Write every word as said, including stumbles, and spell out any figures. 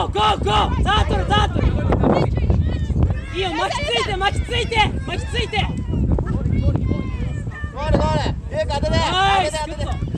ーゴーゴー。ザートルザートル。いいよ、巻きついて巻きついて巻きついて。 ゴールゴール。ゆうか当てて。 ナイス。 当てて当てて。